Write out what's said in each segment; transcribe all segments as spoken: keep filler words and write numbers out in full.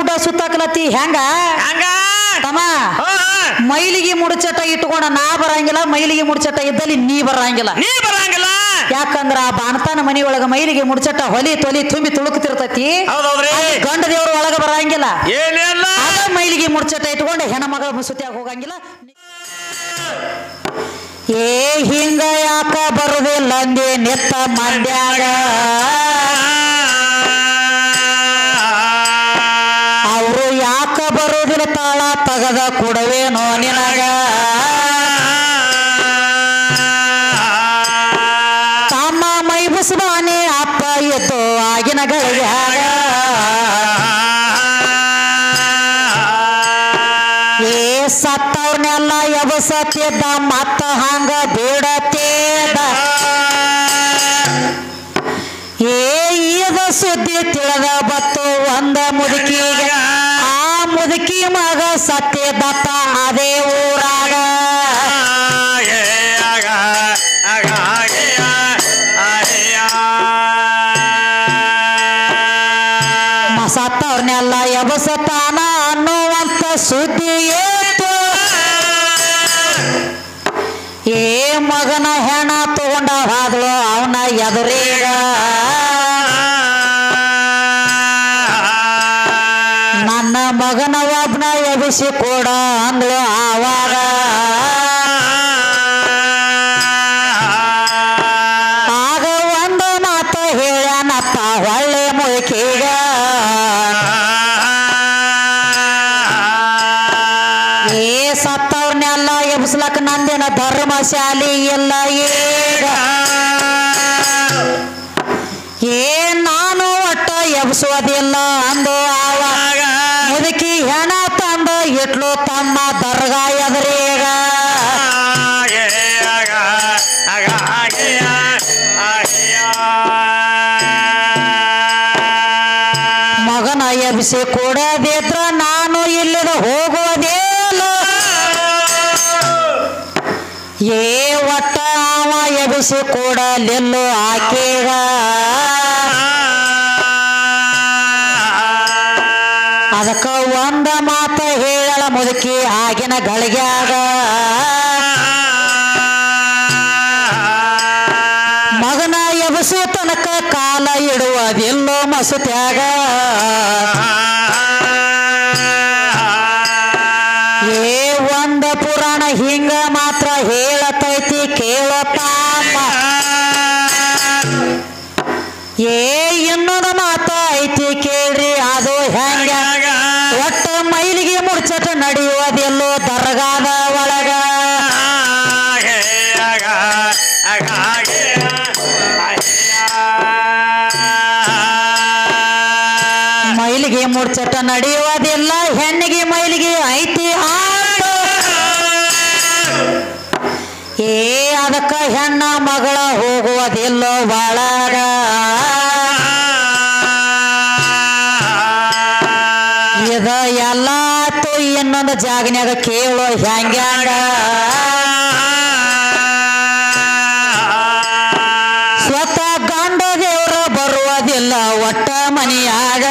ಗುಡ್ಡ ಸುತ್ತಾಕಲತ್ತಿ ಹೆಂಗ ಹಂಗ ತಮ್ಮ ಮೈಲಿಗೆ ಮುಡುಚಟ ಇಟ್ಕೊಂಡ ನಾ ಬರಂಗಿಲ್ಲ ಮೈಲಿಗೆ ಮುಡುಚಟ ಇದ್ದಲ್ಲಿ ನೀ ಬರಂಗಿಲ್ಲ ನೀ ಬರಂಗಿಲ್ಲ ಯಾಕಂದ್ರ ಆ ಬಾಣತಾನ ಮನಿಯೊಳಗ ಮೈಲಿಗೆ ಮುಡುಚಟ ಹೊಲಿ ತೊಲಿ ತುಂಬಿ ತುಳುಕ್ತಿರ್ತೈತಿ ಹೌದೌದ್ರಿ ಗಂಡ ದೇವ್ರ ಒಳಗ ಬರಂಗಿಲ್ಲ ಏನಿಲ್ಲ ಅದ ಮೈಲಿಗೆ ಮುಡುಚಟ ಇಟ್ಕೊಂಡು ಹೆಣ್ಮಗಳ ಮುಸುತಿಯಾಗ ಹೋಗಂಗಿಲ್ಲ ಏ ಹಿಂಗ ಯಾಕ ಬರುದಿಲ್ಲ ಅಂದೆ ನೆತ್ತ ಮಂಡ್ಯಾಗ ಅವರು ಯಾಕ ಬರುದಿಲ್ಲ ತಾಳ ತಗದ ಕೊಡವೇನೋ ನಿನಗ ತಮ್ಮ ಮೈ ಬುಸ್ಬಾನೆ ಅಪ್ಪ ಎದ್ದು ಆಗಿನ ಗಳಿಗ್ಯಾಗ ಏ ಸತ್ತವ್ರನ್ನೆಲ್ಲ ಎಬಸತ್ತಿದ್ದ ಮತ್ತ ಹಂಗ ಬೇಡತ್ತೇದ ಏ ಈದ ಸುದ್ದಿ ತಿಳಿದ ಬತ್ತು ಒಂದ ಮುದುಕಿಗೆ ಆ ಮುದುಕಿ ಮಗ ಸತ್ತಿದ್ದತ್ತ ಅದೇ ಊರಾಗ ಸತ್ತವ್ರನ್ನೆಲ್ಲ ಎಬಸತಾನ ಅನ್ನುವಂತ ಸುದ್ದಿ ಏತು ಏ ಮಗನ ಹೆಣ ತಗೊಂಡ ಹಾದ್ಲು ಅವನ ಎದುರೀಗ ನನ್ನ ಮಗನ ಒಬ್ನ ಎಬಿಸಿ ಕೊಡ ಅಂದ್ಲು ಆವಾಗ ಆಗ ಒಂದು ಮಾತು ಹೇಳ್ಯಾನಪ್ಪ ಒಳ್ಳೆ ಮುಳುಕೀಗ ಏ ಸತ್ತವ್ರನ್ನೆಲ್ಲ ಎಬ್ಸ್ಲಕ್ ನಂದಿನ ಧರ್ಮಶಾಲಿ ಇಲ್ಲ ಈಗ ಏ ನಾನು ಒಟ್ಟ ಎಬ್ಸೋದಿಲ್ಲ ಅಂದು ಆವಾಗ ಮುದುಕಿ ಹೆಣ ತಂದು ಇಟ್ಲು ತಮ್ಮ ದರ್ಗಾ ಎದುರೀಗ ಮಗನ ಎಬ್ಸಿ ಕೊಡದಿದ್ರ ನಾನು ಇಲ್ಲಿದ ಹೋಗೋದೇಲ್ಲ ಏ ಒಟ್ಟ ಅವ ಎಬಿಸಿ ಕೊಡಲಿಲ್ಲೋ ಆಕೆಗ ಅದಕ್ಕ ಒಂದ ಮಾತ ಹೇಳಳ ಮುದುಕಿ ಆಗಿನ ಗಳಿಗ್ಯಾಗ ಮಗನ ಎಬಸು ತನಕ ಕಾಲ ಇಡುವುದಿಲ್ಲೋ ಮಸುತ್ಯಾಗ ಏ ಒಂದ ಪುರಾಣ ಹಿಂಗ ಮಾತ್ರ ಹೇಳತೈತಿ ಕೇಳಪ್ಪ ಏ ಇನ್ನೊಂದು ಮಾತ ಐತಿ ಕೇಳ್ರಿ ಅದು ಹೆಂಗ ಒಟ್ಟ ಮೈಲಿಗೆ ಮುಡ್ಚಟ ನಡೆಯುವುದಿಲ್ಲೋ ದರ್ಗಾದ ಒಳಗ ಮೈಲಿಗೆ ಮುಡ್ಚಟ ನಡೆಯುವುದಿಲ್ಲ ಹೆಣ್ಣಿಗೆ ಮೈಲಿಗೆ ಐತಿ ಆಟ ಏ ಅದಕ್ಕ ಹೆಣ್ಣ ಮಗಳ ಹೋಗುವುದಿಲ್ಲೋ ಒಳಗ ಇದ ಎಲ್ಲ ಆತು ಇನ್ನೊಂದು ಜಾಗನ್ಯಾಗ ಕೇಳೋ ಹೆಂಗ್ಯಾಂಗ ಸ್ವತಃ ಗಂಡ ದೇವ್ರ ಬರುವುದಿಲ್ಲ ಒಟ್ಟ ಮನಿಯಾಗ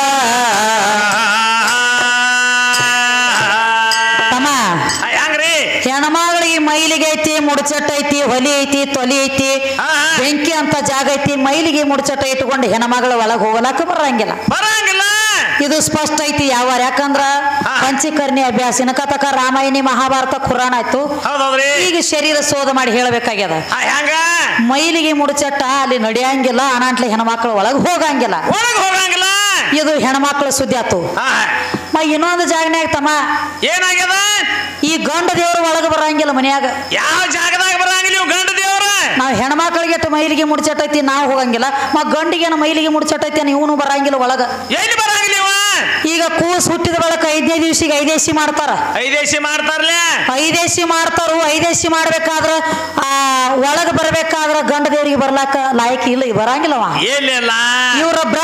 ತಮ್ಮ ಹೆಣ್ಮಗಳಿಗೆ ಮೈಲಿಗೆ ಐತಿ ಮುಡ್ಚಟ ಐತಿ ಹೊಲಿ ಐತಿ ತೊಲಿ ಐತಿ ಬೆಂಕಿ ಅಂತ ಜಾಗ ಐತಿ ಮೈಲಿಗೆ ಮುಡ್ಚಟ ಇಟ್ಕೊಂಡು ಹೆಣ್ಮಗಳ ಒಳಗೆ ಹೋಗಲಕ್ಕ ಬರಂಗಿಲ್ಲ ಬರಂಗಿಲ್ಲ ಇದು ಸ್ಪಷ್ಟ ಐತಿ ಯಾವ ಯಾಕಂದ್ರ ಪಂಚಕರ್ಣಿ ಅಭ್ಯಾಸಿನ ಕಥಕ ರಾಮಾಯಣಿ ಮಹಾಭಾರತ ಖುರಾನ್ ಆಯ್ತು ಈಗ ಶರೀರ ಶೋಧ ಮಾಡಿ ಹೇಳಬೇಕಾಗ್ಯದ ಮೈಲಿಗೆ ಮುಡ್ಚಟ ಅಲ್ಲಿ ನಡೆಯಂಗಿಲ್ಲ ಅನಾಟ್ಲಿ ಹೆಣ್ಮಕ್ಳ ಒಳಗೆ ಹೋಗಂಗಿಲ್ಲ ಹೋಗಂಗಿಲ್ಲ ಇದು ಹೆಣ್ಮಕ್ಳ ಸುದ್ದಿ ಆತು ಇನ್ನೊಂದು ಜಾಗನ್ಯಾಗ ತಮ್ಮ ಏನಾಗ್ಯದ ಈ ಗಂಡ ದೇವ್ರ ಒಳಗ ಬರಂಗಿಲ್ಲ ಮನ್ಯಾಗ ಯಾವ ಜಾಗದಾಗ ಬರಂಗಿಲ್ಲ ಗಂಡ ದೇವ್ರ ನಾವ್ ಹೆಣ್ಮಕ್ಳಿಗೆ ಮೈಲಿಗೆ ಮುಡ್ಚಟೈತಿ ನಾವು ಹೋಗಂಗಿಲ್ಲ ಮ ಗಂಡಿಗೆ ಮೈಲಿಗೆ ಮುಡ್ಚಟೈತಿ ಇವನು ಬರಂಗಿಲ್ಲ ಒಳಗ ಎಲ್ಲಿ ಬರಂಗಿಲ್ಲ ಈಗ ಕೂಸ್ ಹುಟ್ಟಿದ ಬಳಕ ಐದನೇ ದಿವ್ಸಿಗೆ ಐದೇಸಿ ಮಾಡ್ತಾರ ಐದೇಸಿ ಮಾಡ್ತಾರಲ್ಲ ಐದೇಸಿ ಮಾಡ್ತಾರು ಐದೇಸಿ ಮಾಡ್ಬೇಕಾದ್ರ ಆ ಒಳಗ ಬರ್ಬೇಕಾದ್ರ ಗಂಡ ದೇವ್ರಿಗೆ ಬರ್ಲಾಕ ಲಾಯಕಿ ಇಲ್ಲ ಬರಂಗಿಲ್ಲವ ಇಲ್ಲ ಇವ್ರ ಬ್ರಹ್ಮದೇವ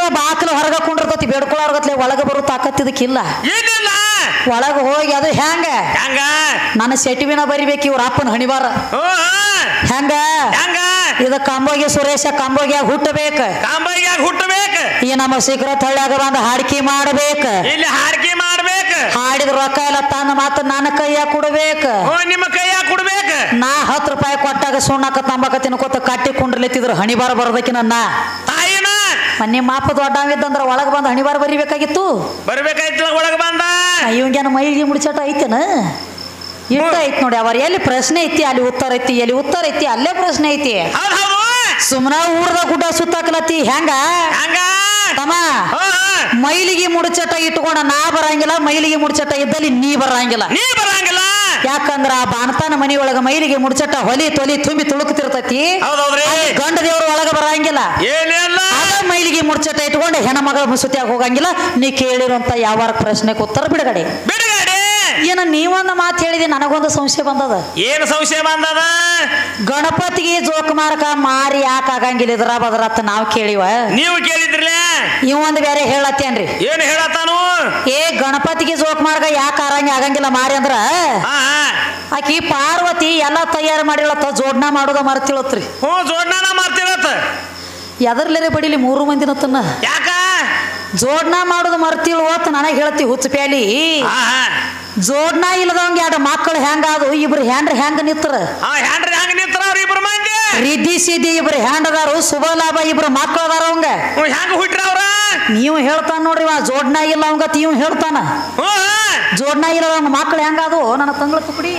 ಬಾಕ್ಲ ಹೊರಗ ಕುಂಡಿರ್ತತಿ ಬೇಡ್ಕೊಳ್ಳೋರ್ಗತ್ಲೆ ಒಳಗ ಬರೋ ತಾಕತ್ತಿದಕ್ಕಿಲ್ಲ ಏನಿಲ್ಲ ಒಳಗ ಹೋಗಿ ಅದು ಹೆಂಗ ಹೆಂಗ ನನ್ನ ಸೆಟಿವಿನ ಬರಿಬೇಕು ಇವ್ರ ಅಪ್ಪನ ಹಣಿವಾರ ಹೆಂಗ ಹೆಂಗ ಇದ ಕಂಬೋಗಿ ಸುರೇಶ ಕಂಬೋಗಿಯಾಗ ಹುಟ್ಟಬೇಕ ಕಾಂಬಾಯಿಯಾಗ ಹುಟ್ಟಬೇಕ ಈ ನಮ್ಮ ಶೀಘ್ರ ತಳ್ಳ್ಯಾಗ ಬಂದ ಹಾಡಿಕೆ ಮಾಡಬೇಕ ಇಲ್ಲಿ ಹಾರಿಕೆ ಮಾಡ್ಬೇಕ ಹಾಡಿದ ರೊಕ್ಕ ಎಲ್ಲ ತನ್ನ ಮಾತು ನನ್ನ ಕೈಯಾಗ ಕೊಡ್ಬೇಕ ನಿಮ್ಮ ಕೈಯಾಗ ಕೊಡ್ಬೇಕ ನಾ ಹತ್ತು ರೂಪಾಯಿ ಕೊಟ್ಟಾಗ ಸುಣ್ಣಕ ತಂಬಕ ತಿನ್ಕೋತ ಕಟ್ಟಿ ಕುಂಡ್ರಲೆತ್ತಿದ್ರು ಹಣಿಬಾರ ಬರೋದಕ್ಕೆ ನನ್ನ ತಾಯಿನ ಮೊನ್ನೆ ಮಾಪ ದೊಡ್ಡವಿದ್ದಂದ್ರ ಒಳಗ ಬಂದ ಹಣಿಬಾರ ಬರಿಬೇಕಾಗಿತ್ತು ಬರ್ಬೇಕಾಯ್ತಲ್ಲ ಒಳಗ ಬಂದ ಇವಂಗೇನ ಮೈಗೆ ಮುಡಿಚಟ ಐತೇನ ಇಷ್ಟ ಐತಿ ನೋಡಿ ಅವ್ರ ಎಲ್ಲಿ ಪ್ರಶ್ನೆ ಐತಿ ಅಲ್ಲಿ ಉತ್ತರ ಐತಿ ಎಲ್ಲಿ ಉತ್ತರ ಐತಿ ಅಲ್ಲೇ ಪ್ರಶ್ನೆ ಐತಿ ಸುಮ್ನ ಊರ್ದ ಗುಡ್ಡ ಸುತ್ತಾಕಲತ್ತಿ ಹೆಂಗ ಹಂಗ ತಮ್ಮ ಮೈಲಿಗೆ ಮುಡಿಚಟ ಇಟ್ಕೊಂಡ ನಾ ಬರಂಗಿಲ್ಲ ಮೈಲಿಗೆ ಮುಡಿಚಟ ಇದ್ದಲ್ಲಿ ನೀ ಬರಂಗಿಲ್ಲ ನೀ ಬರಂಗಿಲ್ಲ ಯಾಕಂದ್ರ ಆ ಬಾಣತಾನ ಮನಿ ಒಳಗ ಮೈಲಿಗೆ ಮುಡಿಚಟ ಹೊಲಿ ತೊಲಿ ತುಂಬಿ ತುಳುಕ್ತಿರ್ತೈತಿ ಹೌದೌದ್ರಿ ಗಂಡ ದೇವ್ರ ಒಳಗ ಬರಂಗಿಲ್ಲ ಏನಿಲ್ಲ ಅದ ಮೈಲಿಗೆ ಮುಡಿಚಟ ಇಟ್ಕೊಂಡು ಹೆಣ ಮಗಳ ಮುಸುತಿಯಾಗ ಹೋಗಂಗಿಲ್ಲ ನೀ ಕೇಳಿರುವಂತ ಯಾವ ಪ್ರಶ್ನೆಗೆ ಉತ್ತರ ಬಿಡುಗಡೆ ಬಿಡುಗಡೆ ಏನ ನೀವೊಂದು ಮಾತು ಹೇಳಿದಿ ನನಗೊಂದು ಸಂಶಯ ಬಂದದ ಏನು ಸಂಶಯ ಬಂದದ ಗಣಪತಿಗೆ ಜೋಕ್ ಮಾರಕ ಮಾರಿ ಯಾಕೆ ಆಗಂಗಿಲ್ಲ ಇದ್ರ ಬದ್ರತ್ ನಾವ್ ಕೇಳಿವ ನೀವು ಕೇಳಿದ್ರಲ್ಲ ಇವಂದ್ ಬೇರೆ ಹೇಳತ್ತೇನ್ರಿ ಏನು ಹೇಳತ್ತಾನು ಏ ಗಣಪತಿಗೆ ಜೋಕ್ ಮಾರ್ಗ ಯಾಕೆ ಆರಂಗಿ ಆಗಂಗಿಲ್ಲ ಮಾರಿ ಅಂದ್ರ ಆಕಿ ಪಾರ್ವತಿ ಎಲ್ಲಾ ತಯಾರು ಮಾಡಿಳತ್ತ ಜೋಡ್ನ ಮಾಡೋದ ಮರ್ತಿಳತ್ರಿ ಹ್ಞೂ ಜೋಡ್ನಾನ ಮಾಡ್ತಿರತ್ತ ಎದರ್ಲೇರೆ ಬಡಿಲಿ ಮೂರು ಮಂದಿನತ್ತನ್ನ ಯಾಕ ಜೋಡ್ನ ಮಾಡೋದು ಮರ್ತಿಳು ಅಂತ ನನಗೆ ಹೇಳ್ತಿ ಹುಚ್ಚ ಪ್ಯಾಲಿ ಜೋಡ್ನ ಇಲ್ಲದವಂಗ ಎರಡು ಮಕ್ಕಳು ಹೆಂಗಾದು ಇಬ್ರು ಹ್ಯಾಂಡ್ರ ಹೆಂಗ ನಿತ್ರ ಹ್ಯಾಂಡ್ರಿ ಹಂಗ ನಿಂತರ ಅವ್ರ ಇಬ್ರು ಮಂದಿ ರಿದ್ದಿ ಸಿದ್ದಿ ಇಬ್ರು ಹ್ಯಾಂಡ್ ಅದಾರು ಶುಭ ಲಾಭ ಇಬ್ರು ಮಕ್ಕಳು ಅದಾರ ಅವಂಗ ಹೆಂಗ ಹುಟ್ರ ಅವ್ರ ನೀವು ಹೇಳ್ತಾನ ನೋಡ್ರಿ ಆ ಜೋಡ್ನ ಇಲ್ಲ ಅವಂಗ ಇವ್ ಹೇಳ್ತಾನ ಜೋಡ್ನ ಇಲ್ಲದವಂಗ ಮಕ್ಕಳು ಹೆಂಗಾದು ನನ್ನ ತಂಗಳ ತುಕಡಿ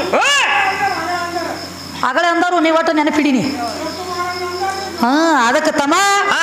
ಅಗಳೇ ಅಂದಾರು ನೀ ಒಟ್ಟು ನೆನಪಿಡೀನಿ ಹಾ ಅದಕ್ಕೆ ತಮ್ಮ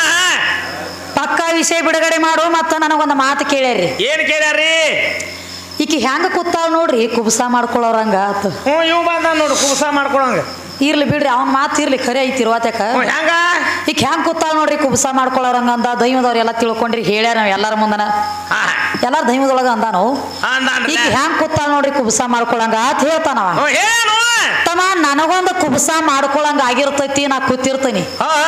ಪಕ್ಕಾ ವಿಷಯ ಬಿಡುಗಡೆ ಮಾಡು ಮತ್ತ ನನಗೊಂದು ಮಾತು ಕೇಳ್ಯಾರಿ ಏನ್ ಕೇಳ್ಯಾರಿ ಈಕಿ ಹೆಂಗ ಕೂತಾಳ ನೋಡ್ರಿ ಕುಬಸ ಮಾಡ್ಕೊಳ್ಳೋರಂಗ ಆತ ಹ್ಞೂ ಇವ್ ಬಂದ ನೋಡು ಕುಬಸ ಮಾಡ್ಕೊಳಂಗ ಇರ್ಲಿ ಬಿಡ್ರಿ ಅವ್ನ ಮಾತು ಇರ್ಲಿ ಖರೆ ಐತಿ ಇರುವಾತಕ ಹೆಂಗ ಈಗ ಹೆಂಗ್ ಕೂತಾಳ ನೋಡ್ರಿ ಕುಬಸ ಮಾಡ್ಕೊಳ್ಳೋರಂಗ ಅಂದ ದೈವದವ್ರು ಎಲ್ಲ ತಿಳ್ಕೊಂಡ್ರಿ ಹೇಳ್ಯಾರ ನಾವ್ ಎಲ್ಲಾರ ಮುಂದನ ಎಲ್ಲಾರ ದೈವದೊಳಗ ಅಂದಾನು ಈಗ ಹೆಂಗ್ ಕೂತಾಳ ನೋಡ್ರಿ ಕುಬಸ ಮಾಡ್ಕೊಳಂಗ ಅಂತ ಹೇಳ್ತಾನವ ತಮ್ಮ ನನಗೊಂದು ಕುಬಸ ಮಾಡ್ಕೊಳಂಗ ಆಗಿರ್ತೈತಿ ನಾ ಕೂತಿರ್ತೀನಿ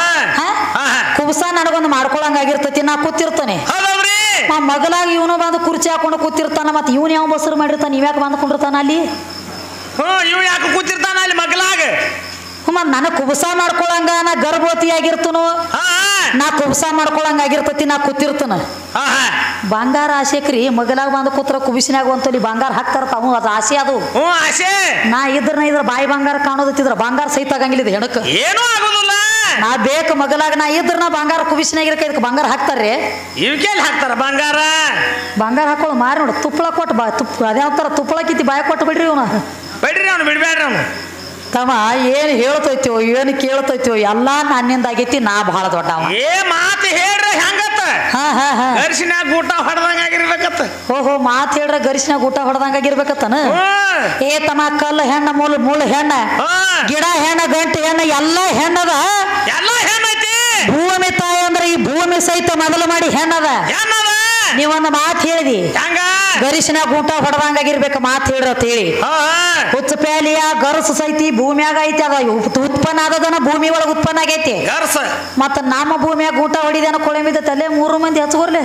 ಕುಬಸ ನನಗೊಂದು ಮಾಡ್ಕೊಳಂಗ ಆಗಿರ್ತೈತಿ ನಾ ಕೂತಿರ್ತಾನೆ ಮಗಲಾಗ ಇವನು ಬಂದು ಕುರ್ಚಿ ಹಾಕೊಂಡು ಕೂತಿರ್ತಾನ ಮತ್ತೆ ಇವನ್ ಯಾವ ಬಸರು ಮಾಡಿರ್ತಾನ ಇವ್ಯಾಕ ಬಂದು ಕುಂಡಿರ್ತಾನ ಅಲ್ಲಿ ಇವ್ ಯಾಕೆ ಕೂತಿರ್ತಾನ ಅಲ್ಲಿ ಮಗಲಾಗ ಮತ್ ನನಗ್ ಕುಬಸ ಮಾಡ್ಕೊಳಂಗ ನಾ ಗರ್ಭವತಿ ಆಗಿರ್ತನು ನಾ ಕುಬಸ ಮಾಡ್ಕೊಳಂಗ ಆಗಿರ್ತತಿ ನಾ ಕೂತಿರ್ತನ ಬಂಗಾರ ಆಸೆಕ್ರಿ ಮಗಲಾಗ ಬಂದು ಕೂತ್ರ ಕುಬಿಸಿನಾಗ ಒಂತಲ್ಲಿ ಬಂಗಾರ ಹಾಕ್ತಾರ ತಾವು ಅದು ಆಸೆ ಅದು ಆಸೆ ನಾ ಇದ್ರ ಇದ್ರ ಬಾಯಿ ಬಂಗಾರ ಕಾಣೋದತ್ತಿದ್ರ ಬಂಗಾರ ಸಹಿತ ಆಗಂಗಿಲ್ಲ ಇದು ಹೆಣಕ್ ಏನೂ ಆಗೋದಿಲ್ಲ ನಾ ಬೇಕು ಮಗಲಾಗ ನಾ ಇದ್ರ ನಾ ಬಂಗಾರ ಕುಬಿಸಿನಾಗಿರಕ ಇದಕ್ಕೆ ಬಂಗಾರ ಹಾಕ್ತಾರ್ರಿ ಇವಕ್ಕೆಲ್ಲಿ ಹಾಕ್ತಾರ ಬಂಗಾರ ಬಂಗಾರ ಹಾಕೊಳ್ಳೋ ಮಾರಿ ನೋಡು ತುಪ್ಪಳ ಕೊಟ್ಟು ಬಾ ತುಪ್ಪ ಅದ್ಯಾವ್ತಾರ ತುಪ್ಪಳ ಕಿತ್ತಿ ಬಾಯ ಕೊಟ್ಟು ಬಿಡ್ರಿ ಇವನ ಬಿಡ್ರಿ ಅವ್ನು ಬಿಡ್ಬೇಡ್ರಿ ಅವನು ತಮ್ಮ ಏನ್ ಹೇಳ್ತೈತಿವೋ ಏನು ಕೇಳ್ತೈತಿವೋ ಎಲ್ಲಾ ನನ್ನಿಂದ ಆಗೈತಿ ನಾ ಬಹಳ ದೊಡ್ಡವ ಏ ಮಾತು ಹೇಳ್ರಿ ಹೆಂಗತ್ತ ಹಾ ಹಾ ಹಾ ಗರ್ಸಿನಾಗ ಊಟ ಹೊಡೆದಂಗ ಆಗಿರ್ಬೇಕತ್ತ ಓಹೋ ಮಾತು ಹೇಳ್ರ ಗರಿಸಿನಾಗ ಊಟ ಹೊಡೆದಂಗ ಆಗಿರ್ಬೇಕತ್ತನ ಏ ತಮ್ಮ ಕಲ್ಲು ಹೆಣ್ಣ ಮುಳ್ಳು ಮುಳ್ಳು ಹೆಣ್ಣ ಗಿಡ ಹೆಣ್ಣ ಗಂಟೆ ಹೆಣ್ಣ ಎಲ್ಲಾ ಹೆಣ್ಣದ ಎಲ್ಲ ಹೆಣ್ಣೈತಿ ಭೂಮಿ ತಾಯಿ ಅಂದ್ರೆ ಈ ಭೂಮಿ ಸಹಿತ ಮೊದಲು ಮಾಡಿ ಹೆಣ್ಣದ ನೀವೊಂದು ಮಾತು ಹೇಳಿದಿ ಗರಿಸಿನಾಗ ಊಟ ಹೊಡೆದಂಗಾಗಿರ್ಬೇಕು ಮಾತು ಹೇಳ್ರತ್ ಹೇಳಿ ಹುಚ್ಚ ಪ್ಯಾಲಿಯ ಗರಸು ಸೈತಿ ಭೂಮಿಯಾಗ ಐತಿ ಅದ ಉತ್ಪನ್ನ ಆದದನ ಭೂಮಿ ಒಳಗೆ ಉತ್ಪನ್ನ ಆಗೈತಿ ಮತ್ತ ನಮ್ಮ ಭೂಮಿಯಾಗ ಊಟ ಹೊಡಿದೇನ ಕೊಳೆಮಿದ ತಲೆ ಮೂರು ಮಂದಿ ಹಚ್ಕೊರ್ಲೆ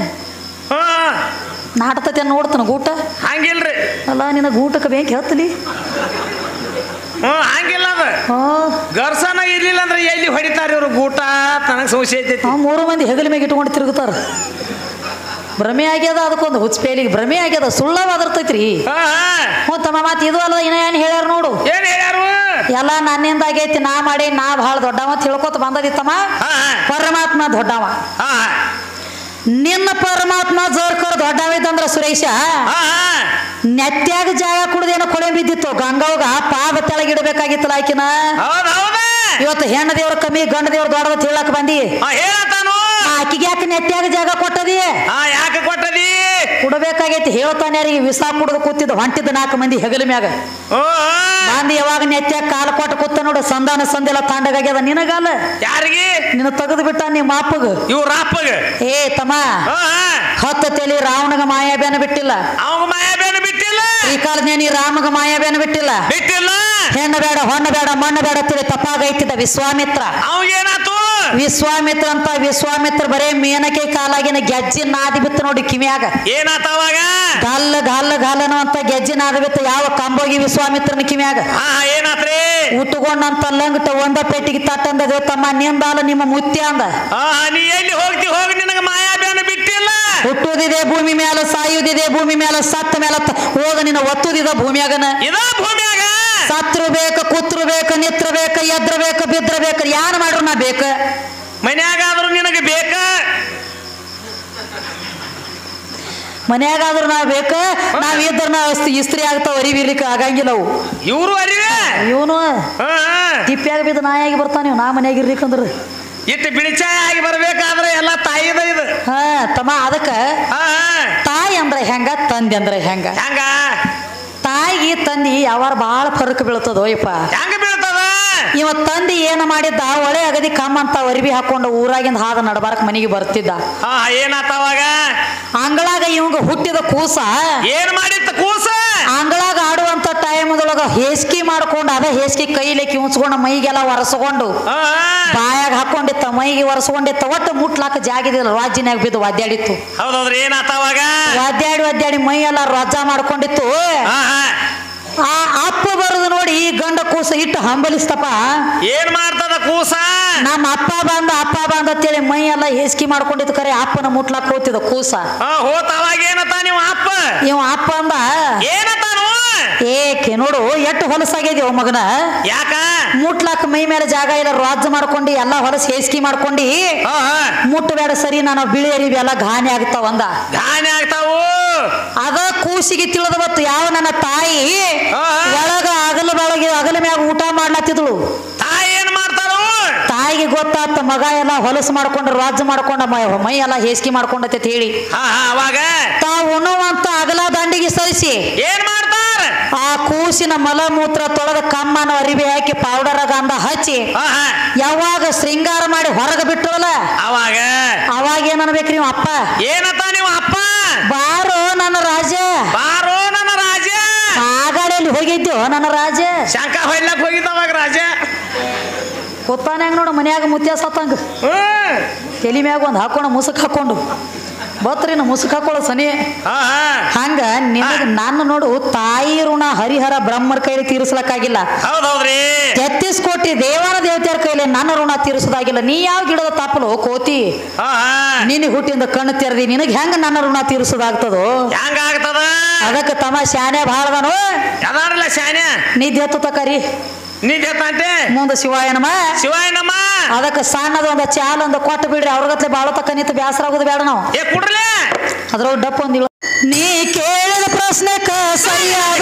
ನಾಟತತೆ ನೋಡ್ತಾನ ಊಟ ಹಂಗಿಲ್ರಿ ಅಲ್ಲ ನಿನ್ನ ಊಟಕ್ಕೆ ಬೇಕ ಹೇಳ್ತಲಿ ಹ್ಮ್ ಹಂಗಿಲ್ಲ ಅದ ಗರ್ಸನ ಇರ್ಲಿಲ್ಲ ಅಂದ್ರೆ ಎಲ್ಲಿ ಹೊಡಿತಾರ ಇವ್ರು ಊಟ ತನಗ ಸಂಶಯ ಐತಿ ಮೂರು ಮಂದಿ ಹೆಗಲ ಮೇಲೆ ಇಟ್ಕೊಂಡು ತಿರುಗುತ್ತಾರ ಭ್ರಮೆ ಆಗ್ಯದ ಅದಕ್ಕೊಂದು ಹುಚ್ಚಪೇಲಿಗೆ ಭ್ರಮೆ ಆಗ್ಯದ ಸುಳ್ಳವಾದಿರ್ತೈತ್ರಿ ಹ್ಞೂ ತಮ್ಮ ಮಾತು ಇದು ಅಲ್ಲ ಇನ್ನ ಏನ್ ಹೇಳ್ಯಾರ ನೋಡು ಏನ್ ಹೇಳ್ಯಾರು ಎಲ್ಲ ನನ್ನಿಂದ ಆಗೈತಿ ನಾ ಮಾಡಿ ನಾ ಭಾಳ ದೊಡ್ಡವ ತಿಳ್ಕೊತ ಬಂದದಿತ್ತಮ್ಮ ಪರಮಾತ್ಮ ದೊಡ್ಡವ ನಿನ್ನ ಪರಮಾತ್ಮ ಜೋರ್ಕರ್ ದೊಡ್ಡವ ಇದ್ದಂದ್ರ ಸುರೇಶ ನೆತ್ಯಾಗ ಜಾಗ ಕುಡ್ದೇನೋ ಕೊಳೆ ಬಿದ್ದಿತ್ತು ಗಂಗಾವಾಗ ಪಾದ ತೆಳಗಿಡಬೇಕಾಗಿತ್ತಲ್ಲ ಆಕಿನ ಇವತ್ತು ಹೆಣ್ಣ ದೇವ್ರ ಕಮ್ಮಿ ಗಂಡ ದೇವ್ರ ದೊಡ್ಡದ ಹೇಳಕ್ ಬಂದಿ ಆಕಿಗೆ ಯಾಕೆ ನೆತ್ಯಾಗ ಜಾಗ ಕೊಟ್ಟದಿ ಯಾಕೆ ಕೊಟ್ಟದಿ ಕುಡಬೇಕಾಗೈತಿ ಹೇಳ್ತಾನೆ ಯಾರಿಗೆ ವಿಷ ಕುಡಿದು ಕೂತಿದ್ದು ಹೊಂಟಿದ್ದ ನಾಲ್ಕು ಮಂದಿ ಹೆಗಲ ಮ್ಯಾಗ ಮಂದಿ ಯಾವಾಗ ನೆತ್ಯಾಗ ಕಾಲ ಕೊಟ್ಟು ಕೂತ ನೋಡು ಸಂಧಾನ ಸಂದೆಲ್ಲ ತಾಂಡಗಾಗ್ಯದ ನಿನಗಲ್ಲ ಯಾರಿಗೆ ನಿನ್ನ ತೆಗೆದು ಬಿಟ್ಟ ನಿಮ್ಮ ಅಪ್ಪಗ ಇವ್ರ ಅಪ್ಪಗ ಏ ತಮ್ಮ ಹತ್ತು ತಲಿ ರಾವಣಗ ಮಾಯಾಬೇನ ಬಿಟ್ಟಿಲ್ಲ ಅವಾಗ ಮಾಯಾಬೇನ ಬಿಟ್ಟಿಲ್ಲ ತ್ರಿಕಾಲ ಜ್ಞಾನಿ ರಾಮಗ ಮಾಯಾವೇನು ಬಿಟ್ಟಿಲ್ಲ ಬಿಟ್ಟಿಲ್ಲ ಹೆಣ್ಣು ಬೇಡ ಹೊಣ್ಣು ಬೇಡ ಮಣ್ಣು ಬೇಡ ತಿಳಿ ತಪ್ಪಾಗೈತಿದ್ದ ವಿಶ್ವಾಮಿತ್ರ ಅವಾಗೇನಾತು ವಿಶ್ವಾಮಿತ್ರ ಅಂತ ವಿಶ್ವಾಮಿತ್ರ ಬರೇ ಮೇನಕೆ ಕಾಲಾಗಿನ ಗೆಜ್ಜಿ ನಾದಿ ಬಿತ್ತು ನೋಡಿ ಕಿವಿಯಾಗ ಏನಾತ ಅವಾಗ ಗಲ್ಲ ಗಲ್ಲ ಗಲ್ಲನು ಅಂತ ಗೆಜ್ಜಿ ನಾದಿ ಬಿತ್ತು ಯಾವ ಕಂಬೋಗಿ ವಿಶ್ವಾಮಿತ್ರನ ಕಿವಿಯಾಗ ಹಾ ಏನಾತ್ರಿ ಉಟ್ಕೊಂಡಂತ ಲಂಗಟ ಒಂದ ಪೆಟ್ಟಿಗೆ ತಟ್ಟಂದದ ತಮ್ಮ ನಿಂದಾಲ ನಿಮ್ಮ ಮುತ್ಯ ಅಂದ ಹಾ ನೀ ಎಲ್ಲಿ ಹೋಗ್ತಿ ಹೋಗಿ ನಿನಗ ಮಾಯಾಬೇನ ಬಿಟ್ಟಿಲ್ಲ ಹುಟ್ಟುದಿದೆ ಭೂಮಿ ಮೇಲೆ ಸಾಯುವುದಿದೆ ಭೂಮಿ ಮೇಲೆ ಸತ್ತ ಮೇಲೆ ಹೋಗ ನಿನ್ನ ಒತ್ತುದಿದ ಭೂಮಿಯಾಗನ ಇದ ಭೂಮಿಯಾಗ ಸತ್ರು ಬೇಕ ಕೂತ್ರು ಬೇಕ ನಿತ್ರ ಬೇಕ ಎದ್ರ ಬೇಕ ಬಿದ್ರ ಬೇಕ ಯಾರು ಮಾಡ್ರು ನಾ ಬೇಕ ಮನ್ಯಾಗಾದ್ರೂ ನಿನಗೆ ಬೇಕ ಮನ್ಯಾಗಾದ್ರೂ ನಾವ್ ಬೇಕ ನಾವ್ ಇದ್ರ ನಾವ್ ಇಸ್ತ್ರಿ ಆಗ್ತಾವ ಅರಿವಿರ್ಲಿಕ್ಕೆ ಆಗಂಗಿಲ್ಲ ಅವು ಇವರು ಅರಿವೆ ಇವನು ತಿಪ್ಪ್ಯಾಗ ಬಿದ್ದ ನಾಯಾಗಿ ಬರ್ತಾನ ನಾ ಮನ್ಯಾಗ ಇರ್ಲಿಕ್ಕಂದ್ರ ಇಟ್ಟು ಬಿಳಿಚಾಯ ಆಗಿ ಬರ್ಬೇಕಾದ್ರೆ ಎಲ್ಲ ತಾಯಿದ ಇದು ಹಾ ತಮ್ಮ ಅದಕ್ಕ ತಾಯಿ ಅಂದ್ರೆ ಹೆಂಗ ತಂದೆ ಅಂದ್ರೆ ಹೆಂಗ ಹೆಂಗ ತಾಯಿಗೆ ತಂದಿ ಯಾವಾರ ಬಾಳ ಫರಕ್ ಬೀಳ್ತದೋ ಯಪ್ಪ ಹೆಂಗ ಬೀಳ್ತದ ಇವ ತಂದಿ ಏನ ಮಾಡಿದ್ದ ಒಳೆ ಅಗದಿ ಕಮ್ಮ ಅಂತ ಅರಿವಿ ಹಾಕೊಂಡು ಊರಾಗಿಂದ ಹಾದ ನಡಬಾರಕ್ ಮನೆಗೆ ಬರ್ತಿದ್ದ ಹಾ ಏನಾತವಾಗ ಅಂಗಳಾಗ ಇವಂಗ ಹುಟ್ಟಿದ ಕೂಸ ಏನ್ ಮಾಡಿತ್ತ ಕೂಸ ಅಂಗಳಾಗ ಆಡುವಂತ ಟೈಮದೊಳಗ ಹೇಸಿಗೆ ಮಾಡ್ಕೊಂಡು ಅದ ಹೇಸಿಗೆ ಕೈಲಿ ಕಿವುಚ್ಕೊಂಡು ಮೈಗೆಲ್ಲ ಒರೆಸ್ಕೊಂಡು ಬಾಯಾಗ ಹಾಕೊಂಡಿತ್ತ ಮೈಗೆ ಒರೆಸ್ಕೊಂಡಿತ್ತ ಒಟ್ಟು ಮುಟ್ಲಾಕ ಜಾಗಿದಿಲ್ಲ ರಾಜ್ಯನಾಗ ಬಿದ್ದು ಒದ್ದಾಡಿತ್ತು ಹೌದೌದ್ರಿ ಏನಾತವಾಗ ಒದ್ದಾಡಿ ಒದ್ದಾಡಿ ಮೈ ಎಲ್ಲ ರಜ್ಜಾ ಮಾಡ್ಕೊಂಡಿತ್ತು ಆ ಅಪ್ಪ ಬರುದು ನೋಡಿ ಈ ಗಂಡ ಕೂಸ ಇಟ್ಟು ಹಂಬಲಿಸ್ತಪ್ಪ ಏನ್ ಮಾಡ್ತದ ಕೂಸ ನಮ್ಮ ಅಪ್ಪ ಬಂದ ಅಪ್ಪ ಬಂದ ಅಂತೇಳಿ ಮೈ ಎಲ್ಲ ಹೇಸಿಗೆ ಮಾಡ್ಕೊಂಡಿತ್ತು ಕರೆ ಅಪ್ಪನ ಮುಟ್ಲಾಕ್ ಹೋಗ್ತಿದ ಕೂಸ ಹೋತವಾಗ ಏನತ್ತ ನೀವು ಅಪ್ಪ ಇವ ಅಪ್ಪ ಅಂದ ಏನತ್ತಾನು ಏಕೆ ನೋಡು ಎಷ್ಟು ಹೊಲಸಾಗ್ಯದ ಮಗನ ಯಾಕ ಮುಟ್ಲಾಕ ಮೈ ಮೇಲೆ ಜಾಗ ಇಲ್ಲ ರಾಜ್ ಮಾಡ್ಕೊಂಡು ಎಲ್ಲಾ ಹೊಲಸ್ ಹೇಸಿಗೆ ಮಾಡ್ಕೊಂಡಿ ಮುಟ್ಟಬೇಡ ಸರಿ ನಾನು ಬಿಳಿ ಅರಿವಿ ಎಲ್ಲ ಘಾನಿ ಆಗ್ತಾವ ಅಂದ ಘಾನಿ ಆಗ್ತಾವು ಅದ ಕೂಸಿಗೆ ತಿಳಿದ ಬತ್ತು ಯಾವ ನನ್ನ ತಾಯಿ ಒಳಗ ಅಗಲ ಬೆಳಗ್ಗೆ ಅಗಲ ಮ್ಯಾಗ ಊಟ ಮಾಡ್ಲತ್ತಿದ್ಳು ತಾಯಿ ಏನ್ ಮಾಡ್ತಾರು ತಾಯಿಗೆ ಗೊತ್ತಾತ ಮಗ ಎಲ್ಲ ಹೊಲಸು ಮಾಡ್ಕೊಂಡ ರಾಜ್ ಮಾಡ್ಕೊಂಡ ಮೈ ಎಲ್ಲ ಹೇಸಿಗೆ ಮಾಡ್ಕೊಂಡತೆ ಹೇಳಿ ಅವಾಗ ತಾವು ಉಣ್ಣುವಂತ ಅಗಲ ದಂಡಿಗೆ ಸರಿಸಿ ಏನ್ ಮಾಡ್ತಾರ ಆ ಕೂಸಿನ ಮಲಮೂತ್ರ ತೊಳೆದ ಕಮ್ಮನ ಅರಿವಿ ಹಾಕಿ ಪೌಡರ್ ಗಂಧ ಹಚ್ಚಿ ಯಾವಾಗ ಶೃಂಗಾರ ಮಾಡಿ ಹೊರಗ ಬಿಟ್ಟರಲ್ಲ ಅವಾಗ ಅವಾಗ ಏನ್ ಅನ್ಬೇಕ್ರಿ ನೀವು ಅಪ್ಪ ಏನತ್ತ ನೀವು ಅಪ್ಪ ಬಾರೋ ನನ್ನ ರಾಜ ಬಾರೋ ನನ್ನ ರಾಜ ಆಗಾಡಿಯಲ್ಲಿ ಹೋಗಿದ್ಯೋ ನನ್ನ ರಾಜ ಶಂಕ ಹೊಯ್ಲಕ್ ಹೋಗಿದ್ದವಾಗ ರಾಜ ಗೊತ್ತಾನ ಹೆಂಗ ನೋಡು ಮನ್ಯಾಗ ಮುತ್ಯ ಸತ್ತಂಗ ತಲಿ ಮ್ಯಾಗ ಒಂದ್ ಹಾಕೊಂಡು ಮುಸುಕ್ ಹಾಕೊಂಡು ಬತ್ರಿನ ಮುಸುಕ್ ಹಾಕೊಳ್ಳೋ ಸನಿ ಹಂಗ ನಿನಗ ನಾನು ನೋಡು ತಾಯಿ ಋಣ ಹರಿಹರ ಬ್ರಹ್ಮರ ಕೈಲಿ ತೀರಿಸ್ಲಕ್ಕಾಗಿಲ್ಲ ಹೌದೌದ್ರಿ ತೆತ್ತಿಸ್ ಕೋಟಿ ದೇವರ ದೇವತೆಯರ ಕೈಲಿ ನನ್ನ ಋಣ ತೀರಿಸೋದಾಗಿಲ್ಲ ನೀ ಯಾವ ಗಿಡದ ತಾಪಲು ಕೋತಿ ನಿನಗೆ ಹುಟ್ಟಿಂದ ಕಣ್ಣು ತೆರೆದಿ ನಿನಗೆ ಹೆಂಗ ನನ್ನ ಋಣ ತೀರಿಸೋದಾಗ್ತದೋ ಹೆಂಗ ಆಗ್ತದ ಅದಕ್ಕೆ ತಮ್ಮ ಶಾನೆ ಬಾಳದನು ಯಾರಲ್ಲ ಶಾನೆ ನಿದ್ದೆ ಎತ್ತು ತಕರಿ ನಿದ್ದೆ ಎತ್ತಂತೆ ಮುಂದ ಶಿವಾಯನಮ್ಮ ಶಿವಾಯನಮ್ಮ ಅದಕ್ಕೆ ಸಣ್ಣದ ಒಂದ ಚಾಲ ಒಂದು ಕೊಟ್ಟು ಬಿಡ್ರಿ ಅವ್ರಗತ್ಲೆ ಬಾಳ ತಕ್ಕ ನಿಂತು ಬೇಸರ ಆಗೋದು ಬೇಡ ನಾವು ಏ ಕುಡ್ರಲೇ ಅದ್ರೊಳಗೆ ಡಪ್ ಒಂದಿಲ್ಲ ನೀ ಕೇಳಿದ ಪ್ರಶ್ನೆಕ ಸರಿಯಾದ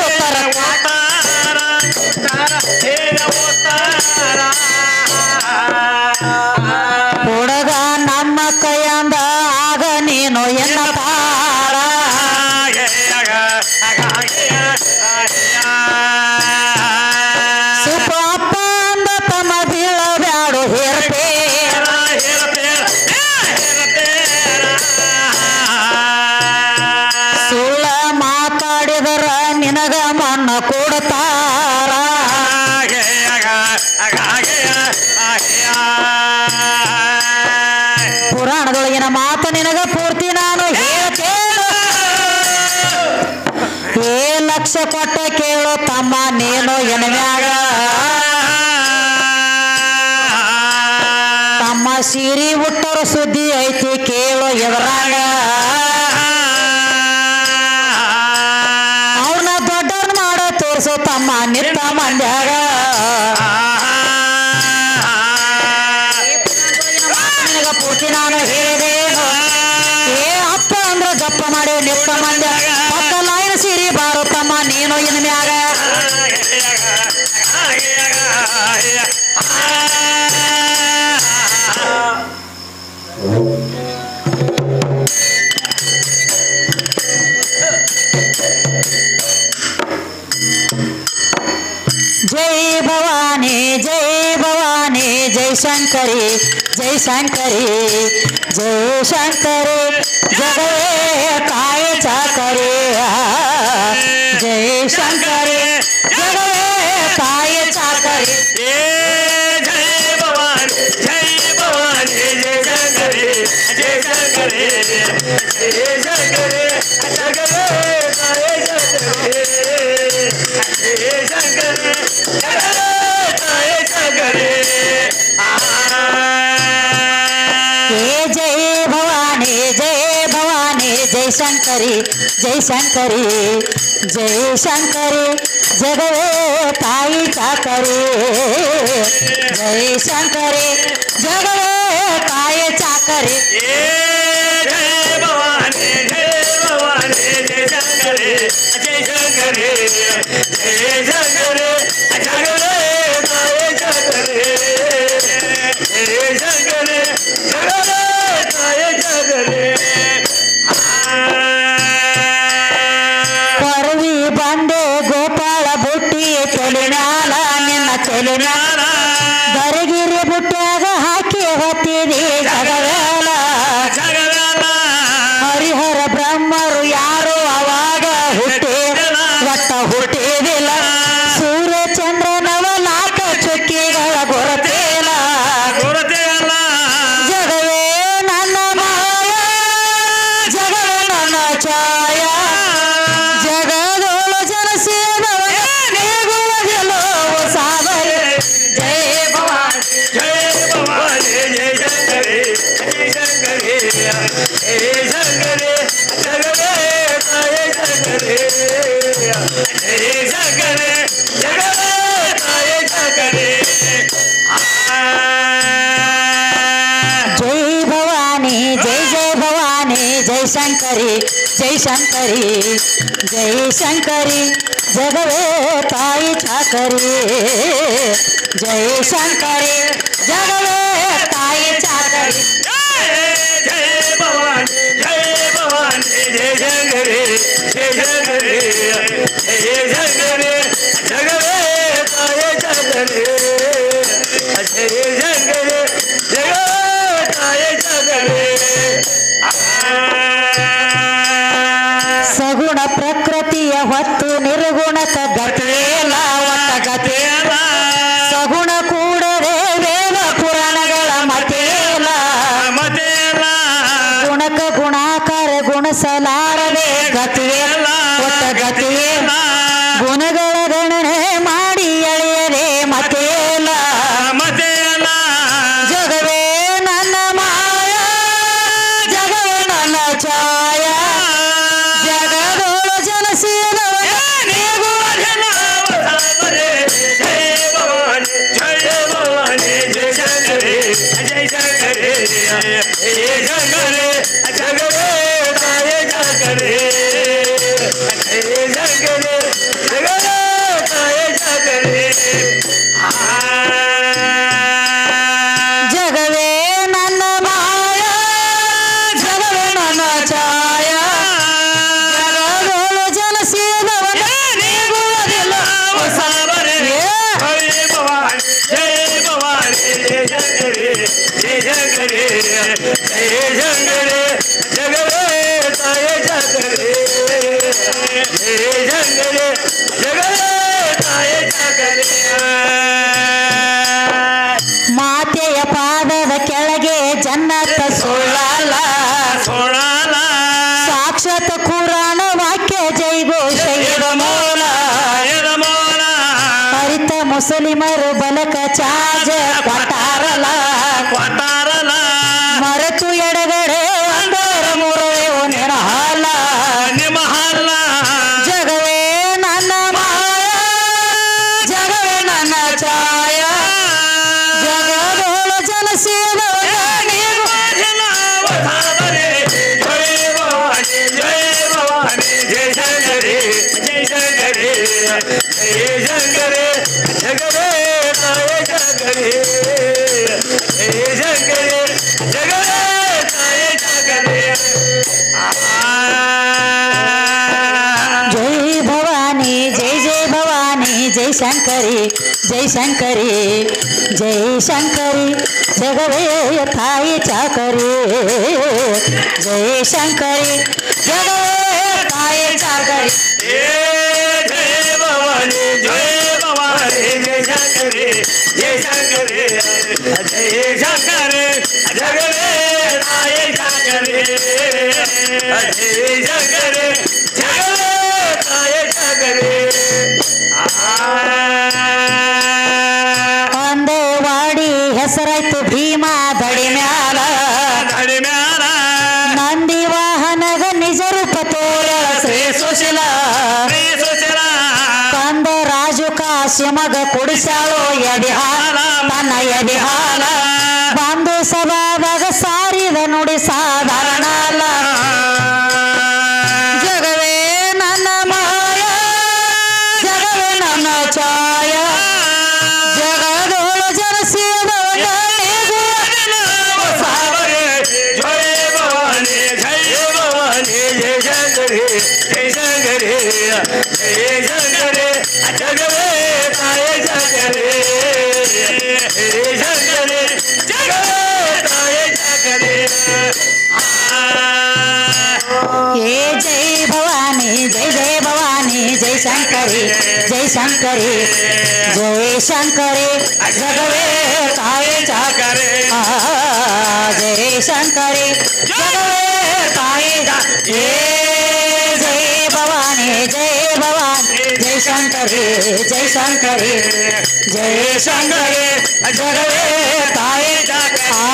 ಹುಡುಗ ನಮ್ಮ ಕೈಯಂದ ಆಗ ನೀನು ಎನ್ನ ತಾರ ಸುಪ ಅಪ್ಪ ಅಂದ ತಮ್ಮ ಬೀಳಬ್ಯಾಡು ಹೇರ್ಪೇ ಸುಳ್ಳ ಮಾತಾಡಿದರ ನಿನಗ ಮಣ್ಣ ಕೊಡ್ತಾರ ಪುರಾಣದೊಳಗಿನ ಮಾತು ನಿನಗ ಪೂರ್ತಿ ನಾನು ಹೇಳ್ತೇನೆ ಏ ಲಕ್ಷ ಕೊಟ್ಟ ಕೇಳು ತಮ್ಮ ನೀನು ಎನಮ್ಯಾಗ ತಮ್ಮ ಸೀರಿ ಉಟ್ಟರ ಸುದ್ದಿ ಐತಿ ಕೇಳು ಎದರಾಗ ಅವ್ರನ್ನ ದೊಡ್ಡವ್ರನ್ನ ಮಾಡೋ ತೋರ್ಸು ತಮ್ಮ ನಿತ್ತ ಮಂಡ್ಯಾಗ ಪೂರ್ತಿ ನಾನು ಹೇಳಿದೇನು ಏ ಅಪ್ಪ ಅಂದ್ರ ಗಪ್ಪ ಮಾಡಿ ನಿತ್ತ ಮಂಡ್ಯ ಪಕ್ಕ ಲಾಯಿನ ಸೀರಿ ಬಾರೋ ತಮ್ಮ ನೀನು ಇನ್ ಮ್ಯಾಗ ಜೈ ಭವಾನಿ ಜೈ ಭವಾನಿ ಜೈ ಶಂಕರಿ ಜೈ ಶಂಕರಿ ಜೈ ಶಂಕರಿ ಜಗವೇ ಕಾಯ ಚಾಕರಿ ಜೈ ಶಂಕರಿ ಜೈ ಶಂಕರಿ ಜೈ ಶಂಕರಿ ಜಗವೇ ತಾಯಿ ಚಾಕರಿ ಜೈ ಶಂಕರಿ ಜಗವೇ ತಾಯಿ ಚಾಕರಿ ಜಯ ಭವಾನಿ ಜಯ ಭವಾನಿ ಜಯ ಶಂಕರಿ ಜಯ ಶಂಕರಿ ಜಯ ಶಂಕರಿ ಜಗವೇ ತಾಯಿ ಚಾಕರಿ ಜಯ ಶಂಕರಿ ಜಗವೇ ತಾಯಿ ಚಾಕರಿ ಕೊರವಿ ಬಂಡೆ ಗೋಪಾಳ ಬುಟ್ಟಿ ತೆಲಿನಾಲ ನಿನ್ನ ತೆಲಿನಾಲ ದರಗಿರಿ ಬುಟ್ಟ್ಯಾಗ ಹಾಕಿ ಹೊತ್ತಿದಿ ಜಗವೇಲ ಹರಿಹರ ಬ್ರಹ್ಮರು ಯಾರು ಅವಾಗ ಹುಟ್ಟಿ ಒಟ್ಟ ಹುಟ್ಟಿದಿಲ್ಲ ಸೂರ್ಯ ಚಂದ್ರನವ ನಾಲ್ಕ ಚುಕ್ಕಿಗಳ ಗೊರತೇಲ ಜಗವೇ ನನ್ನ ಮಾಯ ಜಗವೇ ನನ್ನ ಛಾಯ ಜಗದೋಳು ಜನಸೇದವನ ನೀಗುವುದಿಲ್ಲೋ ಸಾವರಿ ಜಯ ಭವಾನಿ ಜಯ ಭವಾನಿ ಜಯ ಶಂಕರಿ ಜಯ ಶಂಕರಿ ಜಯ ಶಂಕರಿ ಜಗವೇ ತಾಯಿ ಶಂಕರಿ ಜಯ ಶಂಕರಿ ಜಗವೇ ತಾಯಿ ಶಂಕರಿ ಜೈ ಭವಾನಿ ಜೈ ಜೈ ಭವಾನಿ ಜೈ ಶಂಕರಿ ಜೈ ಶಂಕರಿ ಜೈ ಶಂಕರಿ ಜಗವೇ ತಾಯಿ ಚಾಕರಿ ಜೈ ಶಂಕರಿ ಜಗವೇ ತಾಯಿ ಚಾಕರಿ ಜಯ ಭವಾನಿ ಜಯ ಭವಾನಿ ಜಯ ಶಂಕರಿ ಜಯ ಶಂಕರಿ ಜಯ ಶಂಕರಿ ಜಗವೇ ತಾಯಿ ಶಂಕರಿ ಜಯ ಶಂಕರಿ ಜಗವೇ ತಾಯಿ ಶಂಕರಿ ಸಗುಣ ಪ್ರಕೃತಿಯ ಹೊತ್ತು ನಿರ್ಗುಣಕ ಗತಿಯೇಲ ಒಟ್ಟ ಗತಿಯೇಲ ಸಗುಣ ಕೂಡದೆ ವೇದ ಪುರಾಣಗಳ ಮತೇಲ ಮತೇಲ ಗುಣಕ ಗುಣಾಕಾರ ಗುಣಸಲಾರದೆ ಗತಿಯೇಲ ಒಟ್ಟ ಗತಿಯೇಲ ಗುಣಗಳ ಗಣನೆ ಮಾಡಿ ಎಳೆಯದೆ ಮತೇಲ ಮತೇಲ ಜಗವೇ ನನ್ನ ಮಾಯ ಜಗವೇ ನನ್ನ ಛಾಯ ಜಗದೋಳು ಜನಸೇದವನ ನೀಗುವುದಿಲ್ಲ ಜಯ ಭವಾನಿ ಜಯ ಭವಾನಿ ಜಯ ಶಂಕರಿ ಜಯ ಶಂಕರಿ ಜಯ ಶಂಕರಿ ಜಗವೇ ತಾಯಿ ಶಂಕರಿ ಜಯ ಶಂಕರಿ ಜಗವೇ ತಾಯಿ ಶಂಕರಿ ಜಗವೇ ನನ್ನ ಮಾಯ ಜಗವೇ ನನ್ನ ಛಾಯ ಜಗದೋಳು ಜನಸೇದವನ ನೀಗುವುದಿಲ್ಲ ಜಯ ಭವಾನಿ ಜಯ ಭವಾನಿ ಜಯ ಶಂಕರಿ ಜಯ ಶಂಕರಿ ಜಯ ಶಂಕರಿ ಜಗವೇ ತಾಯಿ ಶಂಕರಿ ಜಯ ಶಂಕರಿ ಜಗವೇ ತಾಯಿ ಶಂಕರಿ ಮಾತೆಯ ಪಾದದ ಕೆಳಗೆ ಜನ್ನತ ಸುಳ್ಳಲ್ಲ ಸೋಳಾಲ ಸಾಕ್ಷಾತ್ ಕುರಾನ ವಾಕ್ಯ ಜೈ ಘೋಷ ಇದ ಮೂಲ ಎದ ಮೋಲ ಹರಿತ ಮುಸಲಿಮರು ಬಲಕ ಚಾರ್ಜ ಕೊಟ್ಟಾರಲ್ಲ ಕೊಟ್ಟಾರಲ ಮರೆತು ಎಡಗಡೆ ಒಂದರ ಮೂರವೇ ನಿನ ಹಾಲ ನಿಮ್ಮ ಹಲ್ಲ ಜಗವೇ ನನ್ನ ಮಾಯ ಜಗವೇ ನನ್ನ ಛಾಯ ಜಗದೋಳು ಜನಸೇದವನ ನೀಗು ಜಯ ಭವಾನಿ ಜಯ ಭವಾನಿ ಜಯ ಶಂಕರಿ ಜಯ ಶಂಕರಿ ಜಯ ಶಂಕರಿ ಜಗವೇ ತಾಯಿ ಶಂಕರಿ ಜಯ ಶಂಕರಿ ಜಗವೇ ತಾಯಿ ಶಂಕರಿ ಜೈ ಭವಾನಿ ಜೈ ಜೈ ಭವಾನಿ ಜೈ ಶಂಕರಿ ಜೈ ಶಂಕರಿ ಜೈ ಶಂಕರಿ ಜಗವೇ ತಾಯಿ ಚಾಕರಿ ಜೈ ಶಂಕರಿ ಜಗವೇ ತಾಯಿ ಚಾಕರಿ ಜಯ ಭವಾನಿ ಜಯ ಭವಾನಿ ಜಯ ಶಂಕರಿ ಜಯ ಶಂಕರಿ ಜಯ ಶಂಕರಿ ಜಗವೇ ತಾಯಿ ಶಂಕರಿ ಜಯ ಶಂಕರಿ ಜಗವೇ ತಾಯಿ ಶಂಕರಿ ಅಂದೇವಾಡಿ ಹೆಸರಾಯ್ತು ಭೀಮಾ ದಡಿ ಮ್ಯಾಲ ದಡಿ ಮ್ಯಾಲ ನಂದಿ ವಾಹನಗ ನಿಜ ರೂಪ ತೋರ ಮಗ ಕುಡಿಸಾಳೋ ಎದೆ ಹಾಲ ತನ್ನ ಎದೆ ಹಾಲ ಬಂದು ಸಭಾದಾಗ ಸಾರಿದ ನುಡಿ ಸಾಧಾರಣ ಅಲ್ಲ ಜಗವೇ ನನ್ನ ಮಾಯ ಜಗವೇ ನನ್ನ ಛಾಯ ಜಗದೋಳು ಜನಿಸಿದವನ हे जय भवानी जय जय भवानी जय शंकरी जय शंकरी जय शंकरी जगवे काये जागरे जय शंकरी जगवे काये जागरे जय भवानी जय भवानी जय शंकरी जय शंकरी जय शंकरी जगवे काये जागरे